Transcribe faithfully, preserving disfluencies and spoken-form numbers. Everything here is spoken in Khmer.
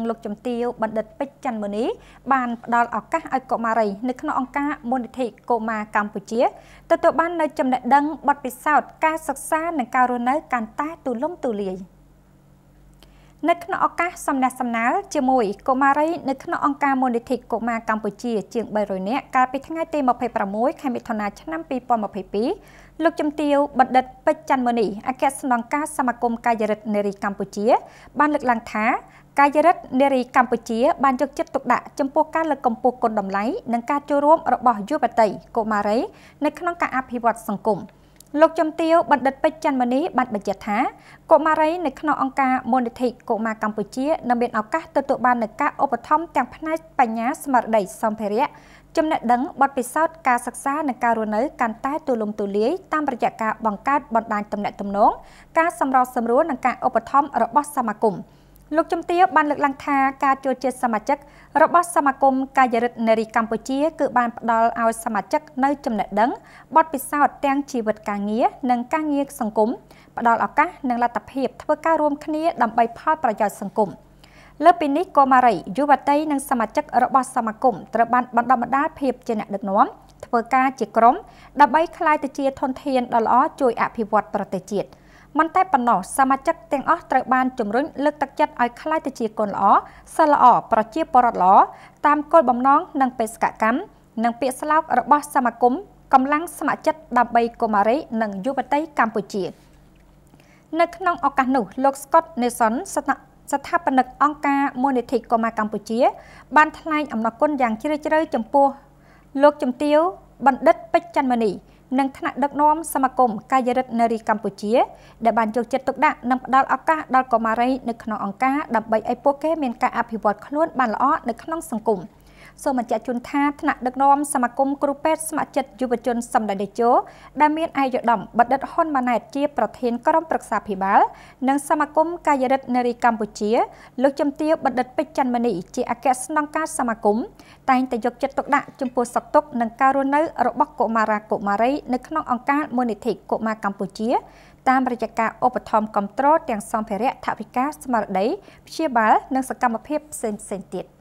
លោកជំទាវបណ្ឌិតពេជ្រច័ន្ទមុនីបានផ្ដល់ឱកាសឲ្យកុមារីនៅក្នុងអង្គការមូលនិធិកុមារកម្ពុជាទទួលបាននូវចំណេះដឹងបទពិសោធន៍ការសិក្សានិងការរស់នៅកាន់តែទូលំទូលាយនៅក្នុងឱកាសសំណេះសំណាលជាមួយកុមារីនៅក្នុងអង្គការមូលនិធិកុមារកម្ពុជាជាងបីរយនាក់កាលពីថ្ងៃទីម្ភៃប្រាំមួយខែមិថុនាឆ្នាំពីរពាន់ម្ភៃពីរលោកជំទាវបណ្ឌិតពេជ្រច័ន្ទមុនីអគ្គស្នងការសមាគមកាយរិទ្ធនារីកម្ពុជាបានលើកឡើងថាកាយរិទ្ធនារីកម្ពុជាបានយកចិត្តទុកដាក់ចំពោះការលើកកម្ពស់គុណតម្លៃនិងការចូលរួមរបស់យុវតីកុមារីនៅក្នុងការអភិវឌ្ឍសង្គមលោកជំទាវបណ្ឌិតពេជ្រច័ន្ទមុនីបានបញ្ជាក់ថាកុមារីនៅក្នុងអង្គការមូលនិធិកុមារកម្ពុជានឹងមានឱកាសទទួលបាននូវការឧបត្ថម្ភទាំងផ្នែកបញ្ញាស្មារតីសម្ភារៈចំណេះដឹងបទពិសោធន៍ការសិក្សានិងការរស់នៅកាន់តែទូលំទូលាយតាមរយៈការបង្កើតបណ្ដាញទំនាក់ទំនងការសម្របសម្រួលនិងការឧបត្ថម្ភរបស់សមាគមលោកជំទាវបានលើកឡើងថាការចូលជាសមាជិករបស់សមាគមកាយរិទ្ធនារីកម្ពុជាគឺបានផ្ដល់ឲ្យសមាជិកនៅចំណេះដឹងបទពិសោធន៍ទាំងជីវិតការងារនិងការងារសង្គមផ្ដល់ឱកាសនិងលទ្ធភាពធ្វើការរួមគ្នាដើម្បីផលប្រយោជន៍សង្គមលើពីនេះកុមារីយុវតីនិងសមាជិករបស់សមាគមត្រូវបានបណ្ដុះបណ្ដាលភាពជាអ្នកដឹកនាំធ្វើការជាក្រុមដើម្បីក្លាយទៅជាធនធានដ៏ល្អជួយអភិវឌ្ឍប្រទេសជាតិមិនតែប៉ុណ្ណោះសមាជិកទាំងអស់ត្រូវបានជំរុញលើកទឹកចិត្តឲ្យក្លាយទៅជាកូនល្អសិស្សល្អប្រជាពលរដ្ឋល្អតាមគោលបំណងនិងបេសកកម្មនិងពាក្យស្លោករបស់សមាគមកម្លាំងស្ម័គ្រចិត្តដើម្បីកុមារីនិងយុវតីកម្ពុជានៅក្នុងឱកាសនោះលោក Scott Nelson ស្ថាបនិកអង្គការមូលនិធិកុមារកម្ពុជាបានថ្លែងអំណរគុណយ៉ាងជ្រាលជ្រៅចំពោះលោកជំទាវបណ្ឌិតពេជ្រច័ន្ទមុនីនិងថ្នាក់ដឹកនាំសមាគមកាយរិទ្ធនារីកម្ពុជាដែលបានយកចិត្តទុកដាក់និងផ្ដល់ឱកាសដល់កុមារីនៅក្នុងអង្គការដើម្បីឲ្យពួកគេមានការអភិវឌ្ឍខ្លួនបានល្អនៅក្នុងសង្គមសូមបញ្ជាក់ជូនថាថ្នាក់ដឹកនាំសមាគមគ្រូពេទ្យស្ម័គ្រចិត្តយុវជនសម្ដេចតេជោដែលមានអាយុដំបណ្ឌិតហ៊ុនម៉ាណែតជាប្រធានក្រុមប្រឹក្សាភិបាលនិងសមាគមកាយរិទ្ធនារីកម្ពុជាលោកជំទាវបណ្ឌិតពេជ្រច័ន្ទមុនីជាអគ្គស្នងការសមាគមតែងតែយកចិត្តទុកដាក់ចំពោះសុខទុក្ខនិងការរស់នៅរបស់កុមារាកុមារីនៅក្នុងអង្គការមូលនិធិកុមារកម្ពុជាតាមរយៈការឧបត្ថម្ភគាំទ្រទាំងសម្ភារៈថវិកាស្មារតីព្យាបាលនិងសកម្មភាពផ្សេងៗទៀត